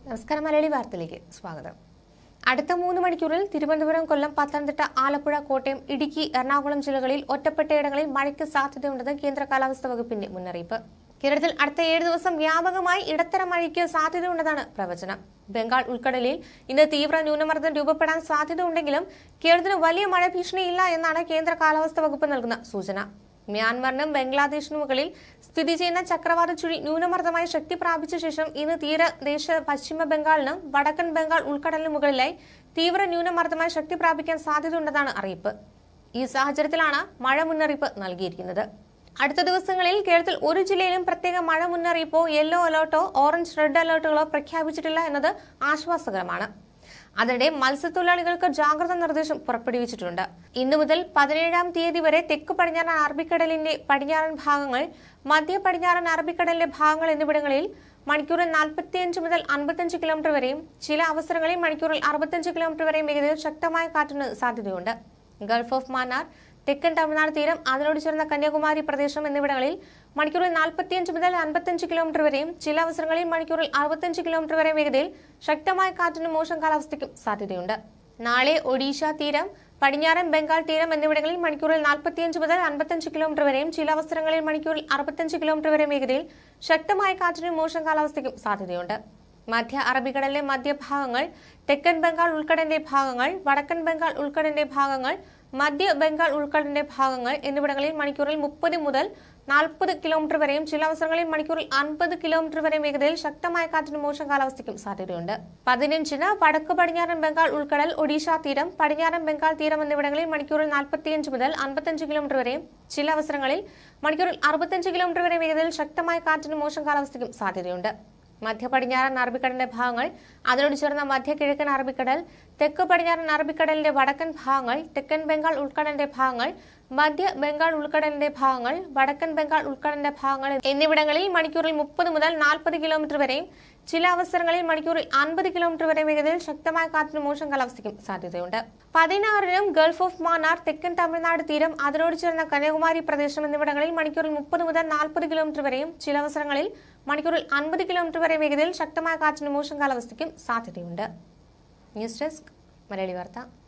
നമസ്കാരം. മലയാളി വാർത്തയിലേക്ക് സ്വാഗതം. അടുത്ത 3 മണിക്കൂറിൽ തിരുവനന്തപുരം, കൊല്ലം, പത്തനംതിട്ട, ആലപ്പുഴ, കോട്ടയം, ഇടുക്കി, എറണാകുളം ജില്ലകളിൽ ഒറ്റപ്പെട്ടയിടങ്ങളിൽ മഴയ്ക്ക് സാധ്യതയുണ്ടെന്ന് കേന്ദ്ര കാലാവസ്ഥാ വകുപ്പിന്റെ മുന്നറിയിപ്പ്. കേരളത്തിൽ അടുത്ത 7 ദിവസം വ്യാപകമായി ഇടത്തരം മഴയ്ക്ക് സാധ്യതയുണ്ടെന്നാണ് പ്രവചനം. ബംഗാൾ ഉൾക്കടലിൽ ഇന്ന് തീവ്ര ന്യൂനമർദ്ദം രൂപപ്പെടാൻ സാധ്യതയുണ്ടെങ്കിലും കേരളത്തിന് വലിയ മഴ ഭീഷണിയില്ല എന്നാണ് കേന്ദ്ര കാലാവസ്ഥാ വകുപ്പ് നൽകുന്ന സൂചന. മ്യാൻമറിനും ബംഗ്ലാദേശിനും മുകളിൽ സ്ഥിതി ചെയ്യുന്ന ചക്രവാത ചുഴി ന്യൂനമർദ്ദമായി ശക്തി പ്രാപിച്ച ശേഷം ഇന്ന് തീരദേശ പശ്ചിമ ബംഗാളിനും വടക്കൻ ബംഗാൾ ഉൾക്കടലിന് മുകളിലായി തീവ്ര ന്യൂനമർദ്ദമായി ശക്തി പ്രാപിക്കാൻ സാധ്യതയുണ്ടെന്നാണ് അറിയിപ്പ്. ഈ സാഹചര്യത്തിലാണ് മഴ മുന്നറിയിപ്പ് നൽകിയിരിക്കുന്നത്. അടുത്ത ദിവസങ്ങളിൽ കേരളത്തിൽ ഒരു ജില്ലയിലും പ്രത്യേക മഴ മുന്നറിയിപ്പോ യെല്ലോ അലർട്ടോ ഓറഞ്ച് റെഡ് അലർട്ടുകളോ പ്രഖ്യാപിച്ചിട്ടില്ല എന്നത് ആശ്വാസകരമാണ്. അതിനിടെ മത്സ്യത്തൊഴിലാളികൾക്ക് ജാഗ്രതാ നിർദ്ദേശം പുറപ്പെടുവിച്ചിട്ടുണ്ട്. ഇന്നു മുതൽ 17-ാം തീയതി വരെ തെക്ക് പടിഞ്ഞാറൻ അറബിക്കടലിന്റെ പടിഞ്ഞാറൻ ഭാഗങ്ങൾ, മധ്യ പടിഞ്ഞാറൻ അറബിക്കടലിന്റെ ഭാഗങ്ങൾ എന്നിവിടങ്ങളിൽ മണിക്കൂറിൽ 45 മുതൽ 55 കിലോമീറ്റർ വരെയും ചില അവസരങ്ങളിൽ മണിക്കൂറിൽ 65 കിലോമീറ്റർ വരെയും വേഗതയിൽ ശക്തമായ കാറ്റിന് സാധ്യതയുണ്ട്. ഗൾഫ് ഓഫ് മാന്നാർ, തെക്കൻ തമിഴ്നാട് തീരം, അതിനോട് ചേർന്ന കന്യാകുമാരി പ്രദേശം എന്നിവിടങ്ങളിൽ മണിക്കൂറിൽ 45 മുതൽ 55 കിലോമീറ്റർ വരെയും ചില അവസരങ്ങളിൽ മണിക്കൂറിൽ 65 കിലോമീറ്റർ വരെ വേഗതയിൽ ശക്തമായ കാറ്റിനും മോശം കാലാവസ്ഥയ്ക്കും സാധ്യതയുണ്ട്. നാളെ ഒഡീഷ തീരം, പടിഞ്ഞാറൻ ബംഗാൾ തീരം എന്നിവിടങ്ങളിൽ മണിക്കൂറിൽ 45 മുതൽ 55 കിലോമീറ്റർ വരെയും ചില അവസരങ്ങളിൽ മണിക്കൂറിൽ 65 കിലോമീറ്റർ വരെ വേഗതയിൽ ശക്തമായ കാറ്റിനും മോശം കാലാവസ്ഥയ്ക്കും സാധ്യതയുണ്ട്. മധ്യ അറബിക്കടലിലെ മധ്യഭാഗങ്ങൾ, തെക്കൻ ബംഗാൾ ഉൾക്കടലിന്റെ ഭാഗങ്ങൾ, വടക്കൻ ബംഗാൾ ഉൾക്കടലിന്റെ ഭാഗങ്ങൾ, മധ്യ ബംഗാൾ ഉൾക്കടലിന്റെ ഭാഗങ്ങൾ എന്നിവിടങ്ങളിൽ മണിക്കൂറിൽ 30 മുതൽ 40 കിലോമീറ്റർ വരെയും ചില അവസരങ്ങളിൽ മണിക്കൂറിൽ 50 കിലോമീറ്റർ വരെ വേഗതയിൽ ശക്തമായ കാറ്റിനും മോശം കാലാവസ്ഥയ്ക്കും സാധ്യതയുണ്ട്. 15-ന് വടക്ക് പടിഞ്ഞാറൻ ബംഗാൾ ഉൾക്കടൽ, ഒഡീഷ തീരം, പടിഞ്ഞാറൻ ബംഗാൾ തീരം എന്നിവിടങ്ങളിൽ മണിക്കൂറിൽ 45 മുതൽ 55 കിലോമീറ്റർ വരെയും ചില അവസരങ്ങളിൽ മണിക്കൂറിൽ 65 കിലോമീറ്റർ വരെ വേഗതയിൽ ശക്തമായ കാറ്റിനും മോശം കാലാവസ്ഥയ്ക്കും സാധ്യതയുണ്ട്. മധ്യ പടിഞ്ഞാറൻ അറബിക്കടലിന്റെ ഭാഗങ്ങൾ, അതിനോട് ചേർന്ന മധ്യ കിഴക്കൻ അറബിക്കടൽ, തെക്ക് പടിഞ്ഞാറൻ അറബിക്കടലിന്റെ വടക്കൻ ഭാഗങ്ങൾ, തെക്കൻ ബംഗാൾ ഉൾക്കടലിന്റെ ഭാഗങ്ങൾ, മധ്യ ബംഗാൾ ഉൾക്കടലിന്റെ ഭാഗങ്ങൾ, വടക്കൻ ബംഗാൾ ഉൾക്കടലിന്റെ ഭാഗങ്ങൾ എന്നിവിടങ്ങളിൽ മണിക്കൂറിൽ 30 മുതൽ 40 കിലോമീറ്റർ വരെയും ചില അവസരങ്ങളിൽ മണിക്കൂറിൽ 50 കിലോമീറ്റർ വരെ വേഗതയിൽ ശക്തമായ കാറ്റിനും മോശം കാലാവസ്ഥയ്ക്കും സാധ്യതയുണ്ട്. 16-നും ഗൾഫ് ഓഫ് മാന്നാർ, തെക്കൻ തമിഴ്നാട് തീരം, അതിനോട് ചേർന്ന കന്യാകുമാരി പ്രദേശം എന്നിവിടങ്ങളിൽ മണിക്കൂറിൽ 30 മുതൽ 40 കിലോമീറ്റർ വരെയും ചില അവസരങ്ങളിൽ മണിക്കൂറിൽ 50 കിലോമീറ്റർ വരെ വേഗതയിൽ ശക്തമായ കാറ്റിനും മോശം കാലാവസ്ഥയ്ക്കും സാധ്യതയുണ്ട്. ന്യൂസ് ഡെസ്ക്, മലയാളി വാർത്ത.